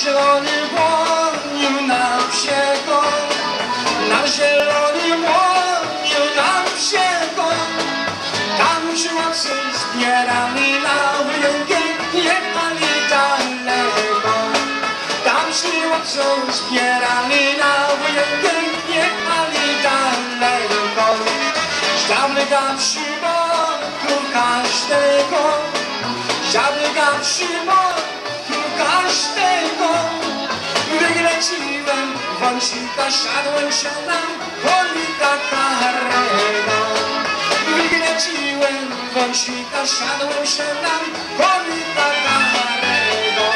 zielonym łoniu na wsieko, na zielonym łoniu na wsieko. Tam ci chłopcy zbierali na wyjątkę, jechali daleko. Tam ci chłopcy zbierali na wyjątkę, jechali daleko. Żabryka przy boku każdego, żabryka przy boku każdego. Wygleciłem wąsika, siadłem się na konika karego. Wygleciłem wąsika, siadłem się na konika karego.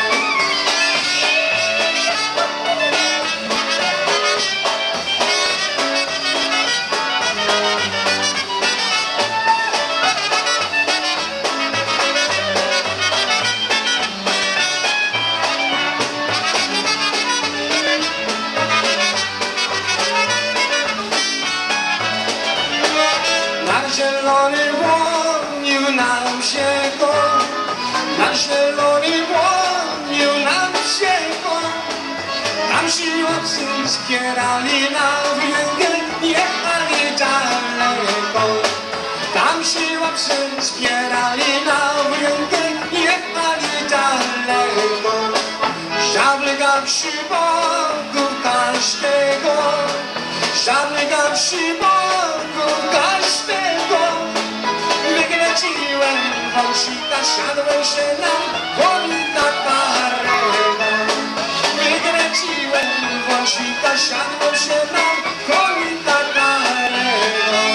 Na zielonym łoniu nam wsieko, na zielonym łoniu nam wsieko. Tam ci chłopcy zbierali na wyjątkę, jechali daleko. Tam ci chłopcy zbierali na wyjątkę, jechali daleko. Żabryka przy boku każdego, żabryka przy boku każdego. Wygleciłem wąsika, siadłem się na konika karego. Wygleciłem wąsika, siadłem się na konika karego.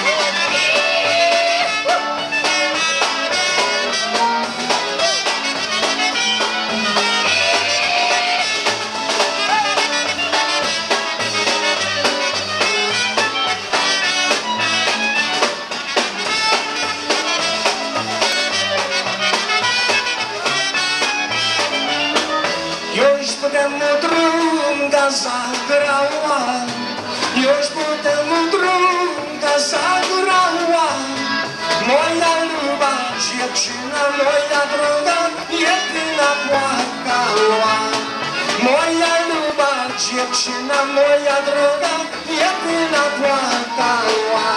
Już potem trunka zagrała, już potem trunka zagrała. Moja luba dziewczyna, moja droga, jedyna płakała. Moja luba dziewczyna, moja droga, jedyna płakała.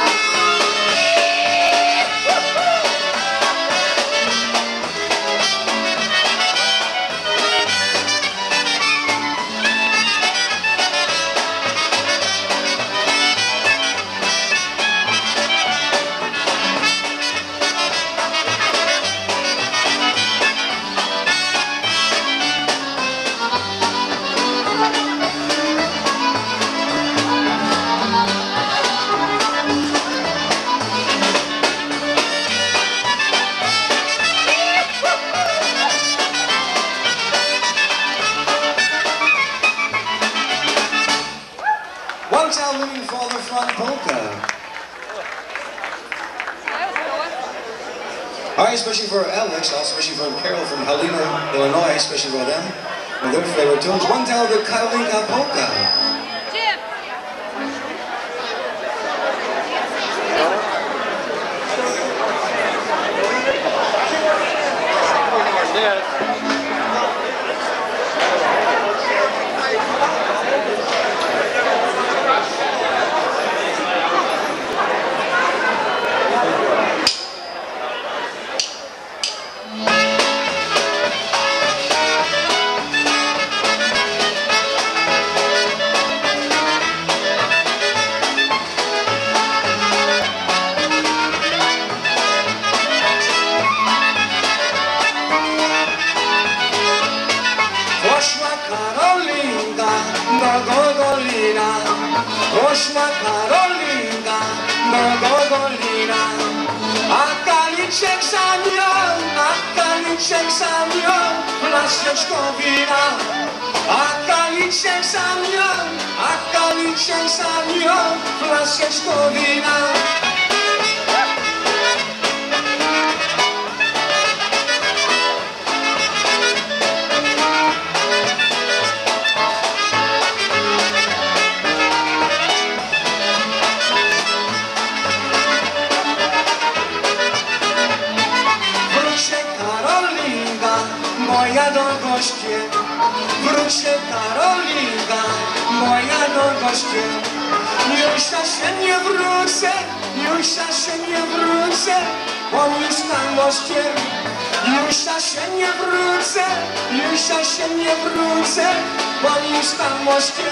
One time looking for the front polka. Alright, especially for Alex, also especially for Carol from Helena, Illinois, especially for them and their favorite tunes. One time the Kalinka polka. Jim! Poszła Karolinka do Gogolina, poszła Karolinka do Gogolina. A Kaliczek za nią, a Kaliczek za nią, flaszeczką wina. A Kaliczek za nią, a Kaliczek za nią, flaszeczką wina. Moja do goście, wróć się Karolinka moja do kościoła. Już ja się nie wrócę, już ja się nie wrócę, on już na moście. Już ja się nie wrócę, już ja się nie wrócę, on już na moście.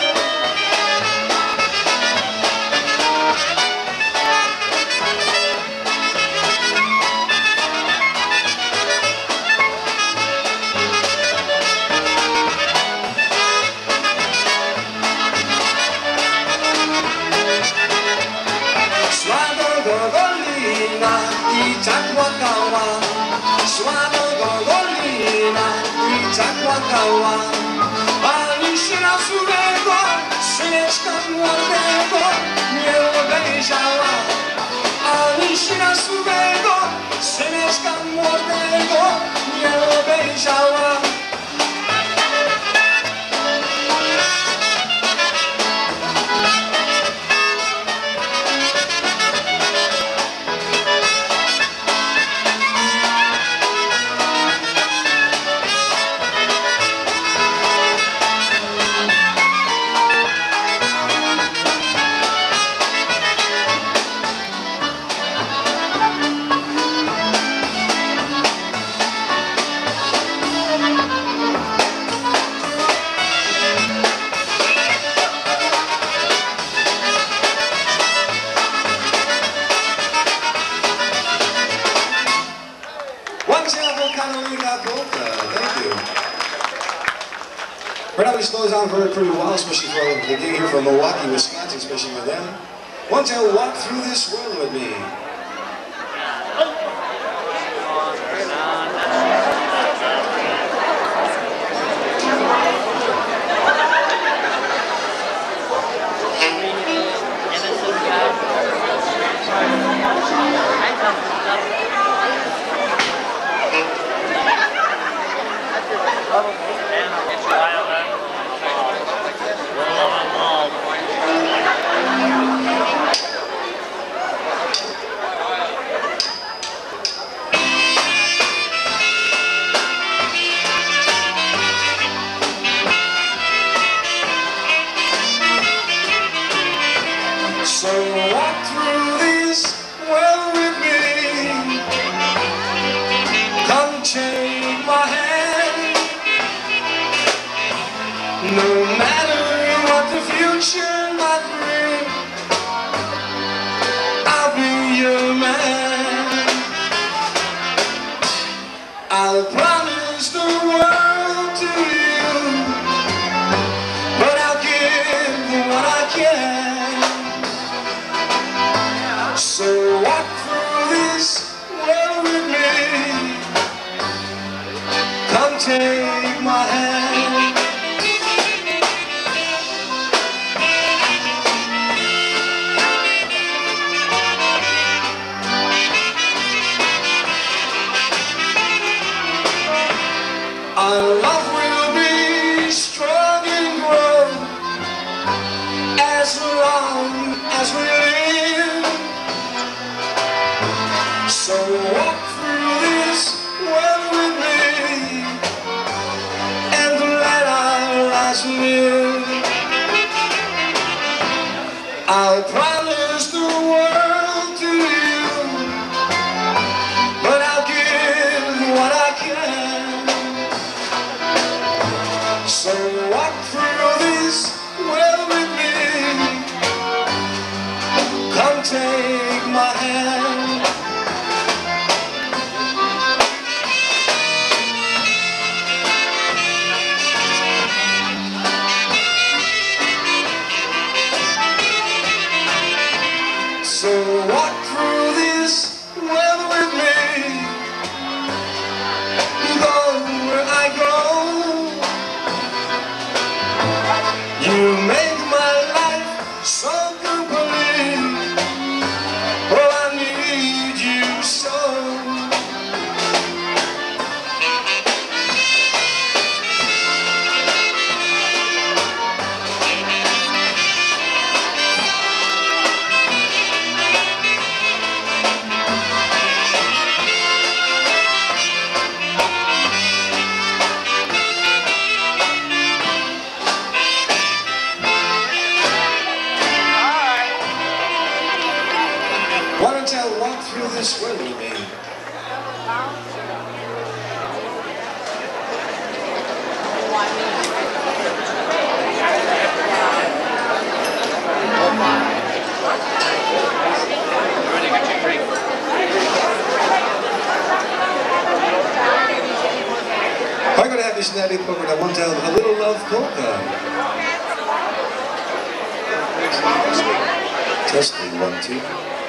Golina i tak płakała, szła do Golina i tak płakała. Ani syna złego, syneczka młodego nie obejrzała. Ani syna złego, syneczka młodego nie obejrzała. Thank you. Right now we slow down for a pretty while, especially for the gang here from Milwaukee, Wisconsin, especially with them. One time, walk through this world with me. So walk through this world with me. Come take my hand. No matter what the future might bring, I'll be your man. I'll promise the world to you, but I'll give what I can. So walk through this world with me. Come take my hand. Our love will be strong and grow as long as we live. So walk through this world with me and let our lives live. I'll promise the world to you, but I'll give what I can. So walk through this world with me. Come take my hand. I'm going to have this Natalie Poker, and I want to have a little love polka. Testing 1, 2.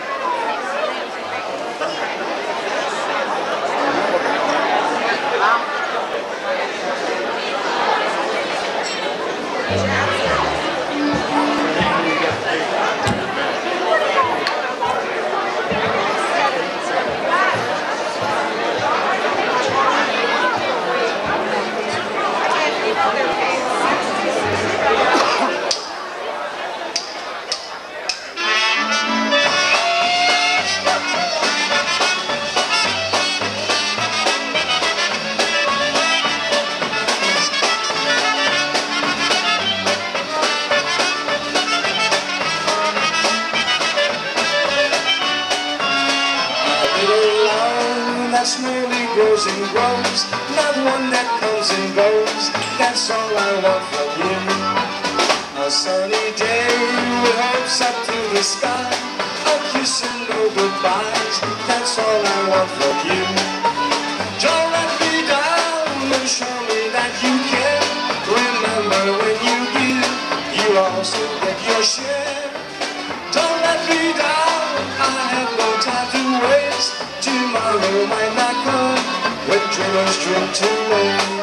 That slowly grows and grows, not one that comes and goes. That's all I want from you. A sunny day with hopes up to the sky, a kiss and no goodbyes. That's all I want from you. Don't let me down and show me that you care. Remember, when you give, you also get your share. Don't let me down, I have no time to waste. Tomorrow might not come when dreamers dream too late.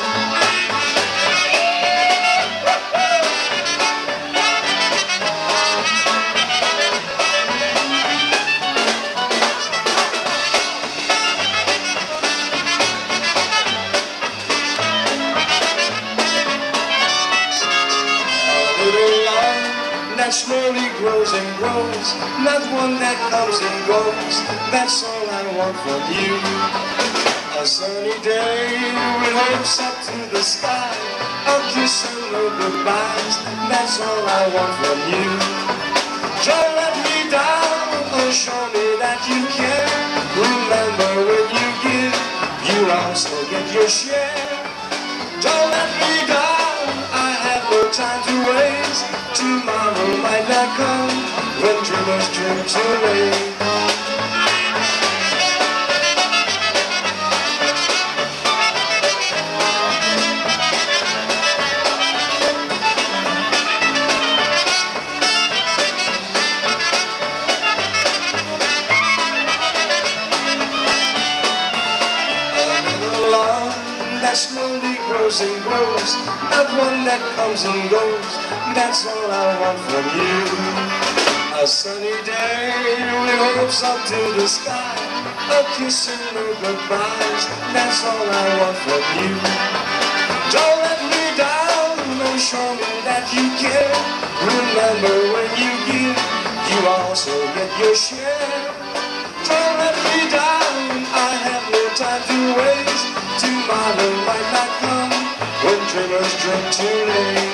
A little love that slowly grows and grows, not one that comes and goes. That's all I want from you. A sunny day with hopes up to the sky, a kiss and no goodbyes. That's all I want from you. Don't let me down or show me that you care. Remember, when you give, you also get your share. Don't let me down, I have no time to waste. Tomorrow might not come when dreamers dream too late. That slowly grows and grows, not one that comes and goes. That's all I want from you. A sunny day with hopes up to the sky, a kiss and no goodbyes. That's all I want from you. Don't let me down, no, show me that you care. Remember, when you give, you also get your share. Don't let me down, I have no time to waste. Tomorrow might not come when dreamers dream too late.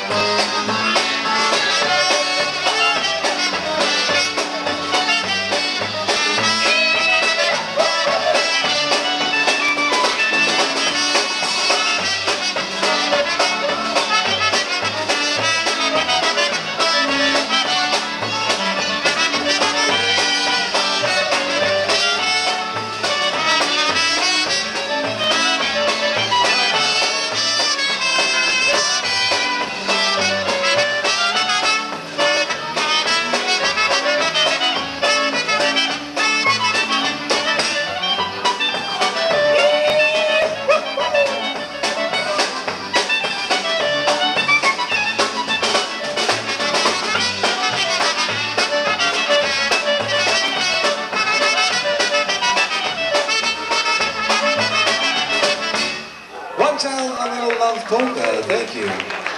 A little love polka, thank you.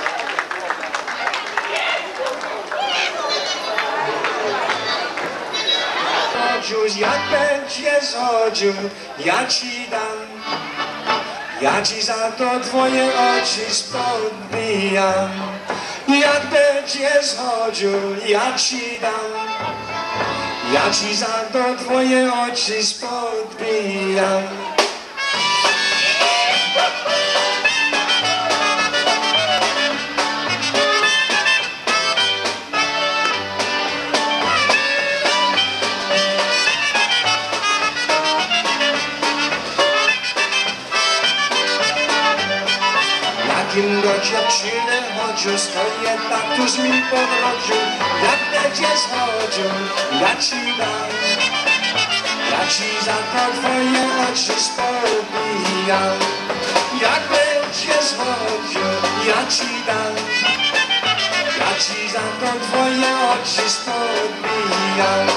Jak będzie złodził, ja ci dam. Ja ci za to twoje oczy spodbijam. Jak będzie złodził, ja ci dam. Ja ci za to twoje oczy spodbijam. Jakim do dziewczyny chodził, stoję tak tuż mi powrócił. Jak będziesz chodził, ja ci dam. Ja ci za to twoje oczy spoubijam. Jak będziesz chodził, ja ci dam. Ja ci za to twoje oczy spoubijam.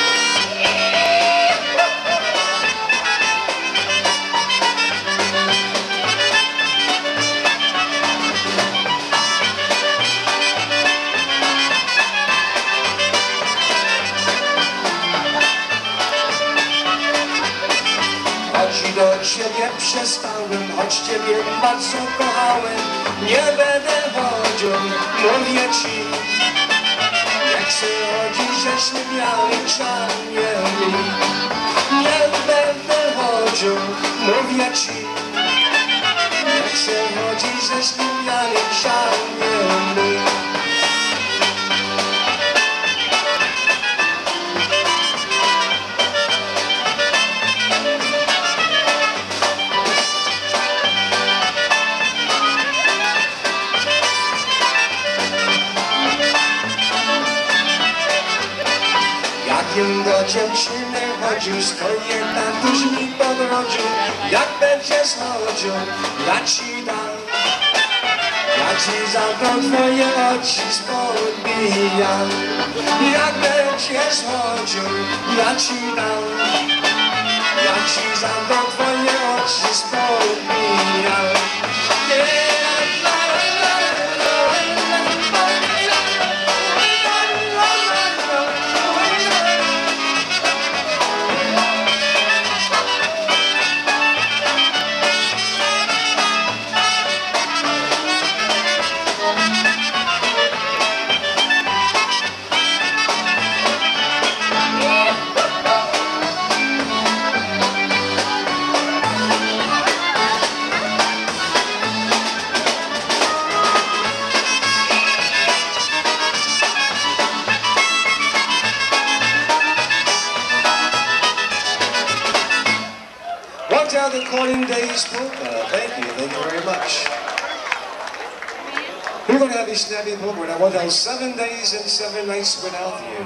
Choć do ciebie przestałem, choć ciebie bardzo kochałem, nie będę chodził, mówię ci. Nie chcę chodzić ze ślubianym czarniami. Nie będę chodził, mówię ci. Nie chcę chodzić ze ślubianym czarniami. Jakim do dziewczyny chodził, stoję tam tuż mi podrodził. Jak będziesz chodził, ja ci dam. Ja ci za to twoje oczy spoubijam. Jak będziesz chodził, ja ci dam. Ja ci za to twoje oczy spoubijam. How the calling days polka. Thank you very much. We're going to have this snappy polka now. 7 days and 7 nights without you.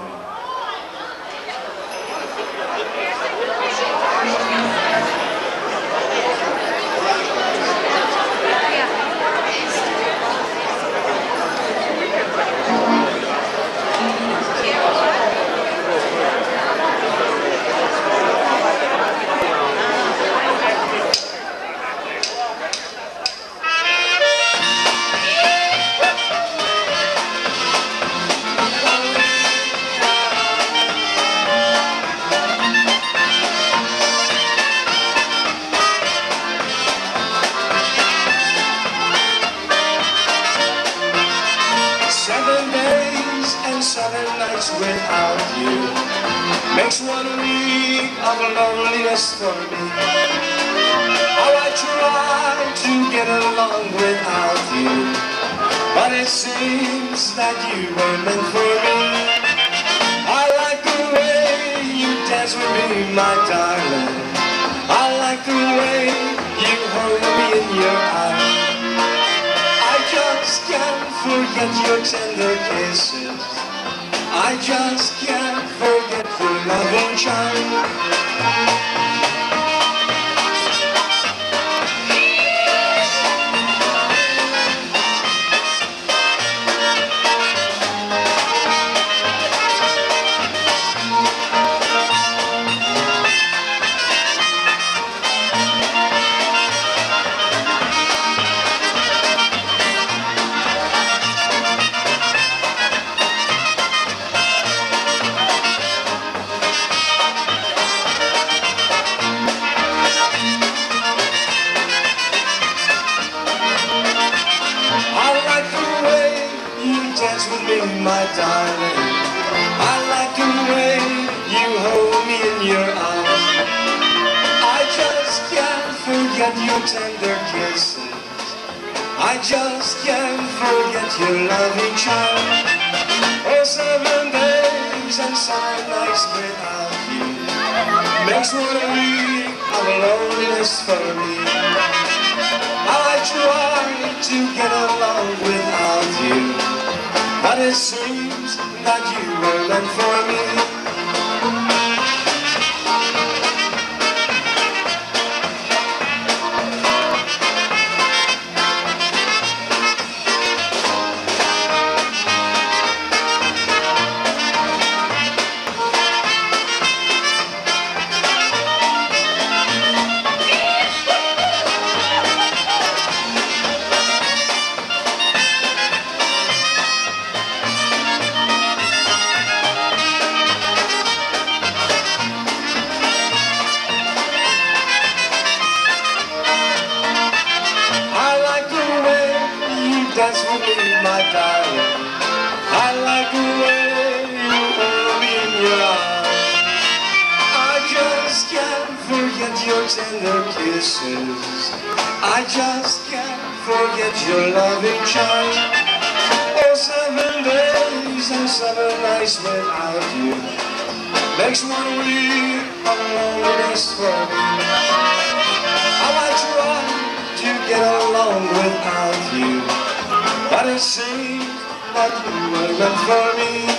Without you makes 1 week of loneliness for me. How I try to get along without you, but it seems that you were meant for me. I like the way you dance with me, my darling. I like the way you hold me in your arms. I just can't forget your tender kisses. I just can't forget your loving charm. My darling, I like the way you hold me in your arms. I just can't forget your tender kisses. I just can't forget your loving charm. Oh, 7 days and 7 nights without you makes 1 week of loneliness for me. I try to get along without you, but it seems that you were meant for me. Dance with me, my darling. I like the way you hold me in your arms. I just can't forget your tender kisses. I just can't forget your loving charm. Oh, 7 days and 7 nights without you makes 1 week of loneliness for me. How I try to get along without you, but it seems that you were meant for me.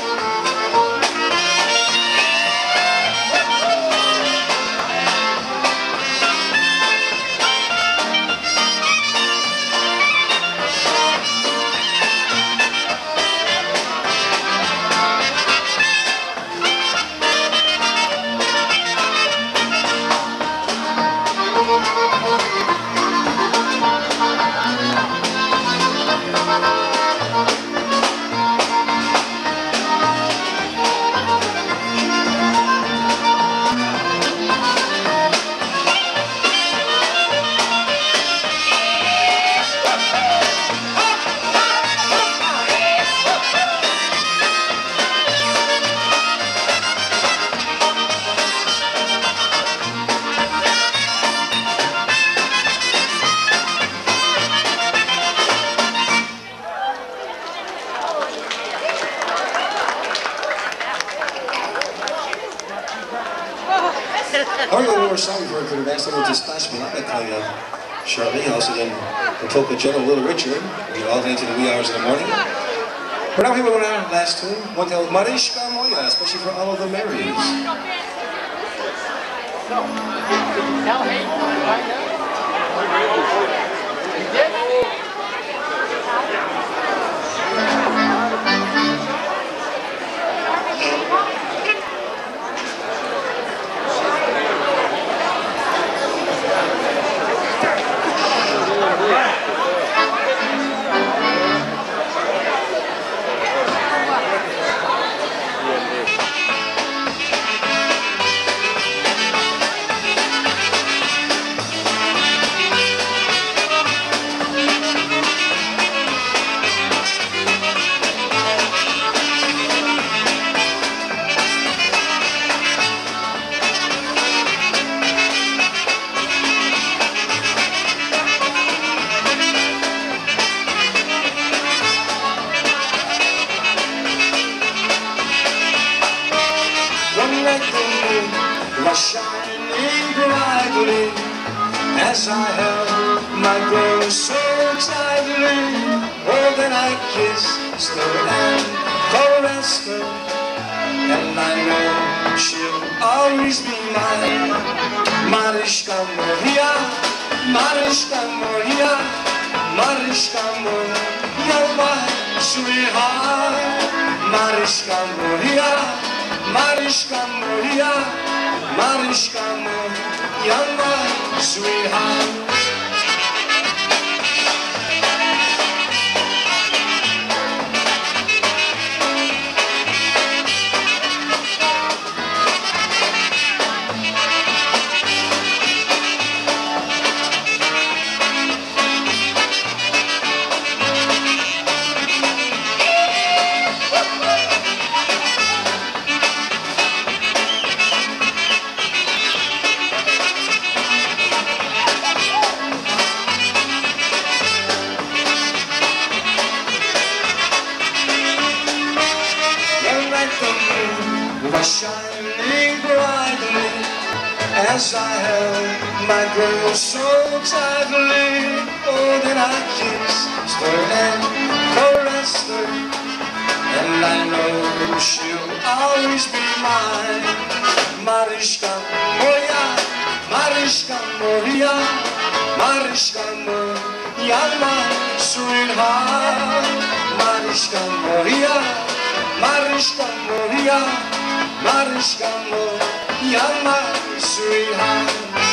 I'll go one more song before I could have asked them to splash me. I'm going to tell you shortly. Also then the Polka Joe and Little Richard. We all into the wee hours in the morning. But now here we go on our last tune. One tell Maryśka Moja, especially for all of the Marys. Was shining brightly as I held my girl so tightly. Oh, then I kissed her and caressed her, and I know she'll always be mine. Maryśka moja, Maryśka moja, Maryśka moja, my sweetheart. Maryśka moja, Maryśka moja, Maryśka moja, my sweetheart. We're so tightly holding our kiss, stir and caress her, and I know she'll always be mine. Mariszka moja, Mariszka moja, Mariszka moja, my sweetheart. Mariszka moja, Mariszka moja, Mariszka moja, my sweetheart.